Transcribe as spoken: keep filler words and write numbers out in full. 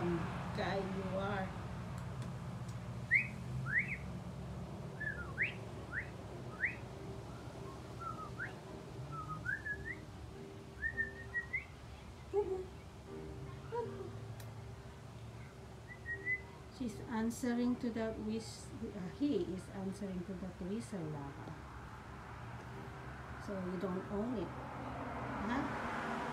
handsome guy you are. She's answering to the whis uh, he is answering to that whistle, Lava. So you don't own it.